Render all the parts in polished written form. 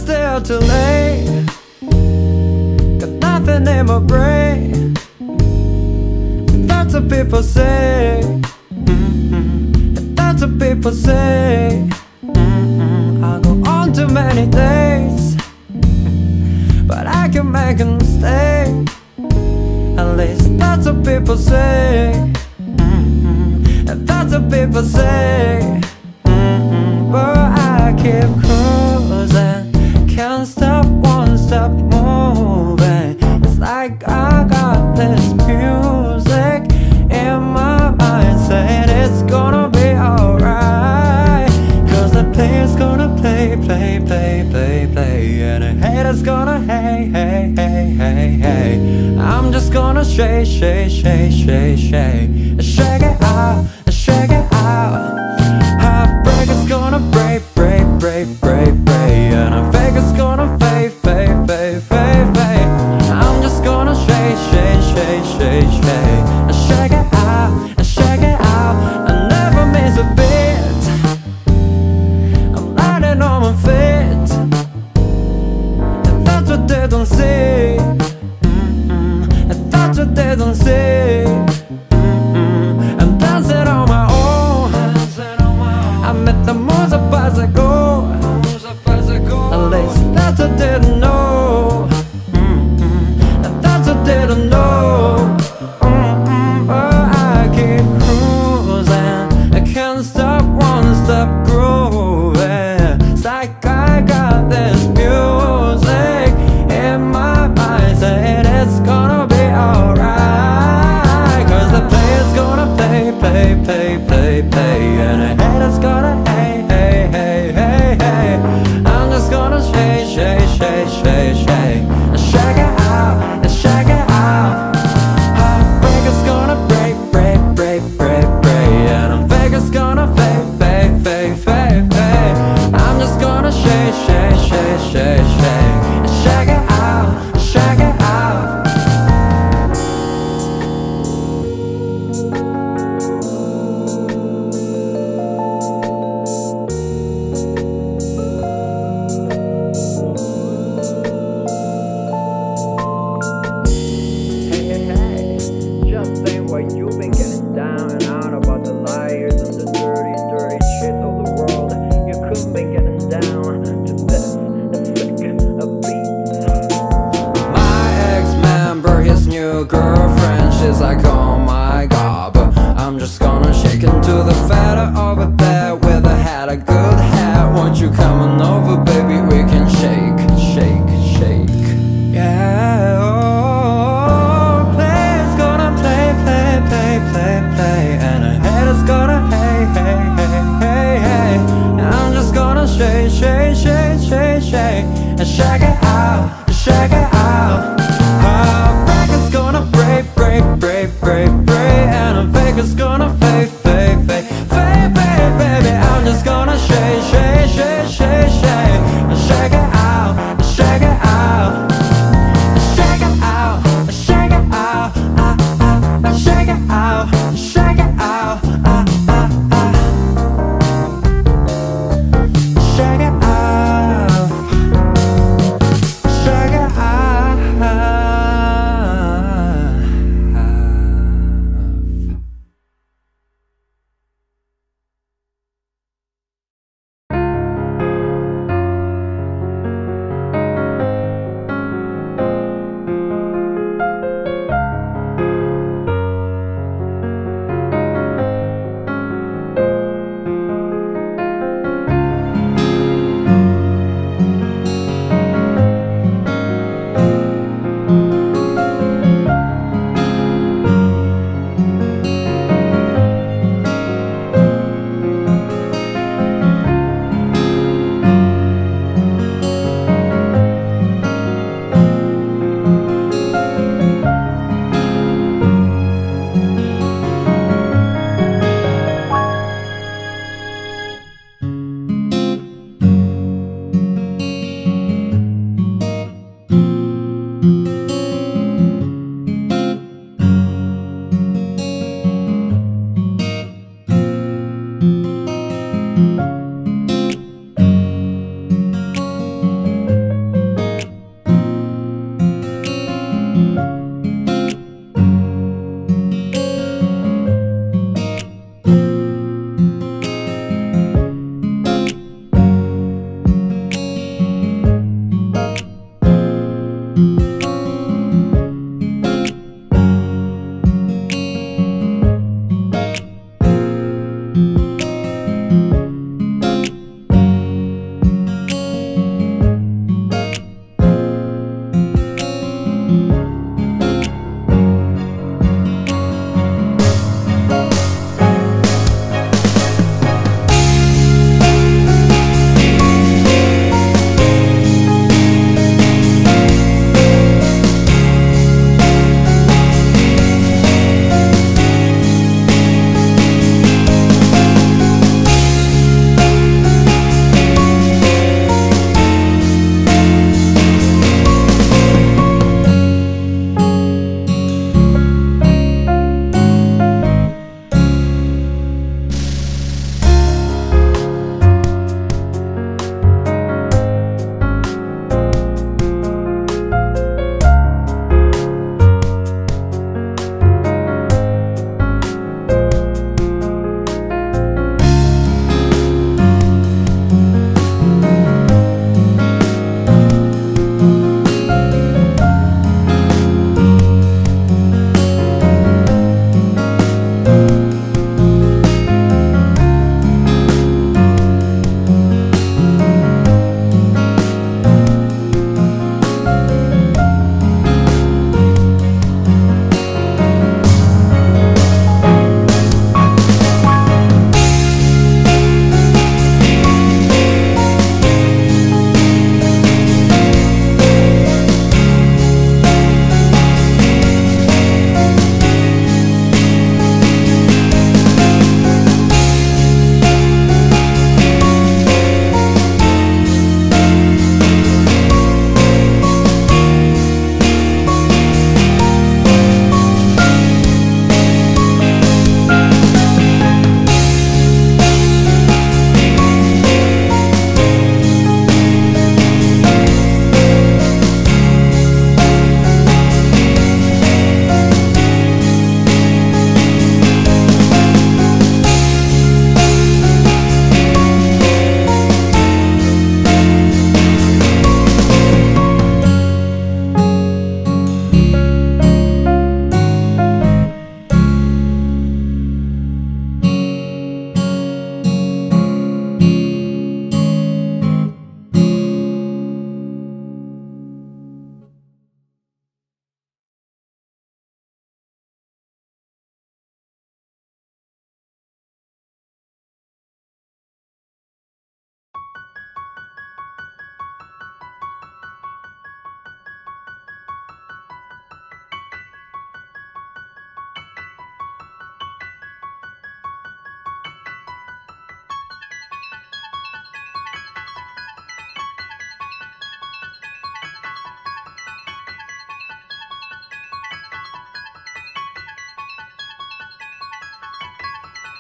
still too late. Got nothing in my brain. That's what people say. That's what people say. I go on too many days, but I can make a mistake. At least that's what people say. That's what people say. But I keep cruising, can't stop, won't stop moving. It's like I got this music in my mind saying it's gonna be alright. Cause the player's gonna play, play, play, play, play. And the hater's gonna hey, hey, hey, hey, hey. I'm just gonna shake, shake, shake, shake, shake. Shake it out, shake it out. Heartbreaker's gonna break, break, break, break, break. And a faker's gonna fade, fade, fade, fade, fade. I'm just gonna shake, shake, shake, shake, shake. Shake it out, shake it out. I never miss a beat. I'm landing on my feet. And that's what they don't see. And that's what they don't see. I'm dancing on my own. I met the moves up as I go. At least that's what they don't know. And that's what they don't know. But I keep cruising, I can't stop, won't stop growing. It's like I got this music in my mind saying it's gonna be alright. Cause the player's gonna play, play, play, play, play. And the hater's gonna hey, hey, hey, hey, hey. I'm just gonna shake, shake, shake, shake, shake. Shake it out, shake it out. Heartbreaker's gonna break, break, break, break, break. And a faker's gonna fade, fade, fade, fade, fade. I'm just gonna shake, shake, shake, shake, shake. Shake it out, shake it out. Just think what you've been getting down and out about the liars and the dirty, dirty shit of the world. You couldn't be getting down to this, a second, a beat. My ex-member, his new girlfriend, she's like, oh my god. But I'm just gonna shake into the feather of a bed with a hat, a good hat. Won't you come on over, baby? We can shake, shake, shake. Yeah, oh, play's gonna play, play, play, play, play. And a hater's gonna hey, hey, hey, hey, hey. And I'm just gonna shake, shake, shake, shake, shake. And shake it out, shake it out. Heartbreaker's gonna break, break, break, break, break. And a faker's gonna fade, fade, fade, fade, fade, baby. I'm just gonna shake, shake, shake, shake,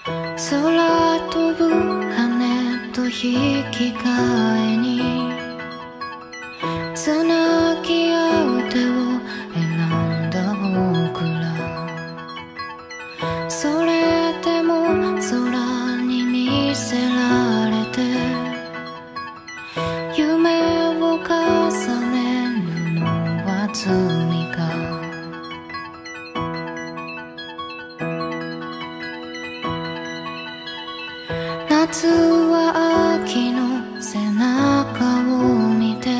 空飛ぶ羽と引き換えにつなぎ合う手を選んだ僕ら、それでも空に見せられて夢を重ねるのは罪か。夏は秋の背中を見て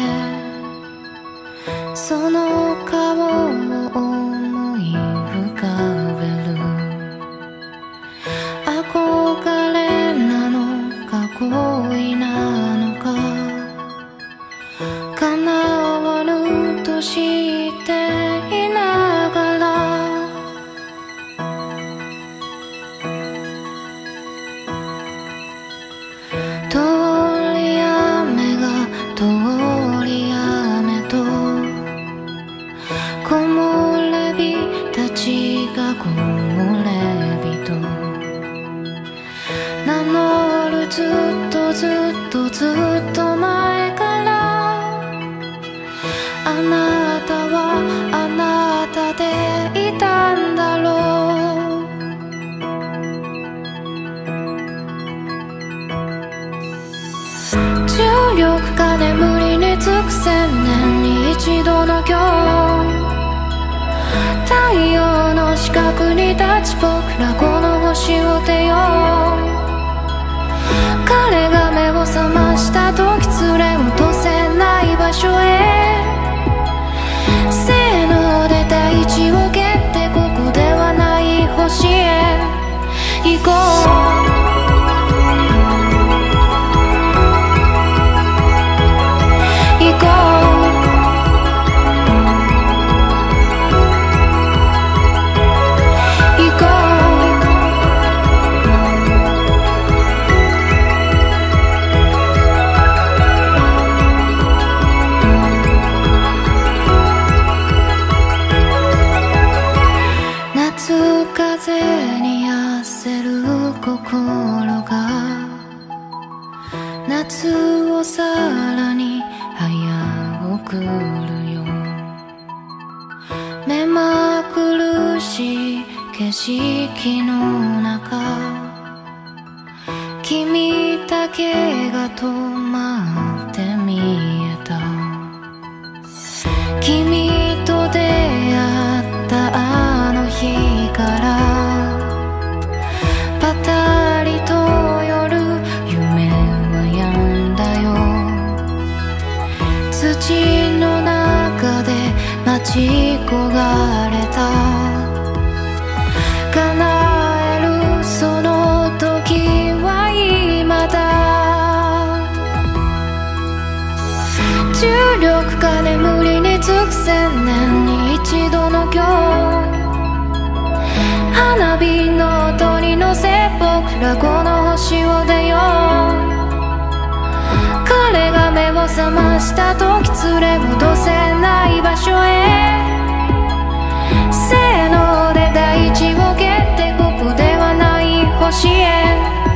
その顔を思い浮かべる。憧れなのか恋なのか叶わぬとしていながら通り雨が通り雨と木漏れ日たちが木漏れ日と名乗るずっとずっとずっと前からあなたはあなたでいたんだろう。重力が眠りにつく千年に一度の今日、太陽の四角に立ち僕らこの星を出よう。彼が目を覚ました時連れ落とせない場所へせーので大地を蹴ってここではない星へ行こう。風に焦る心が夏をさらに早送るよ。目まぐるしい景色の中君だけが止まって見えた。君と出会ったあの日からパタリと夜夢は止んだよ。土の中で待ち焦がれた叶えるその時は今だ。重力が眠りにつく千年に一度の今日、花火の音に乗せ僕らこの星を出よう。彼が目を覚ました時連れ戻せない場所へせーので大地を蹴ってここではない星へ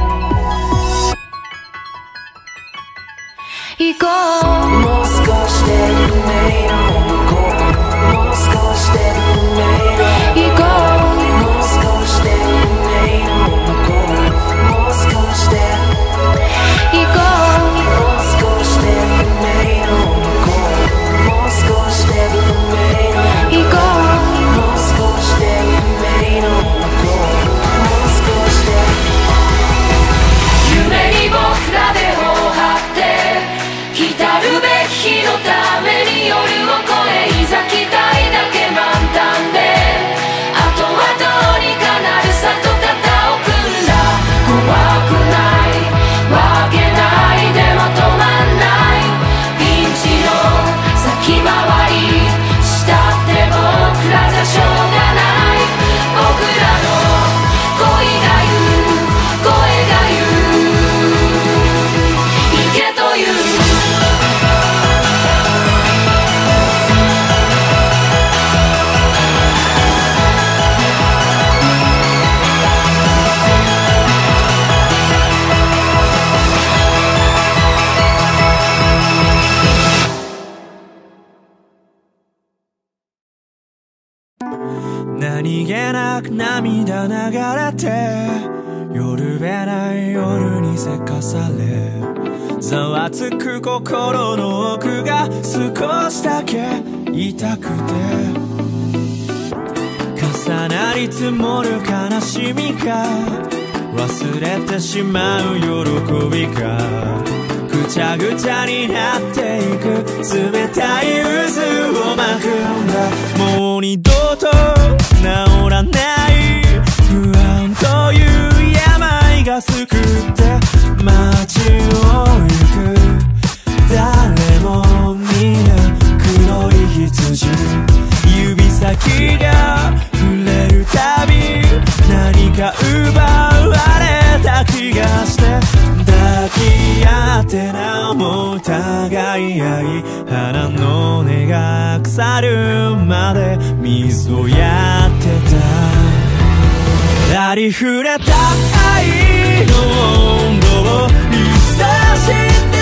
行こう。もう少しで運命の向こう、もう少しで運命の行こう。もう少しで運命の向こう、もう少しで行こう。もう少しで運命の向こう、もう少しで運命の行こう。もう少しで運命の向こう、もう少しで夢に僕らで頬張って来たるべき日のために夜を何気なく涙流れて夜べない夜にせかされざわつく心の奥が少しだけ痛くて重なり積もる悲しみが忘れてしまう喜びがぐちゃぐちゃになっていく冷たい渦を巻くんだもう二度と治らない不安という病がすくって街を行く誰も皆黒い羊指先が触れるたび何か奪われた気がして抱き合ってなおも互い合い花の根が腐るまで水をやってたありふれた愛の温度をいつだ知って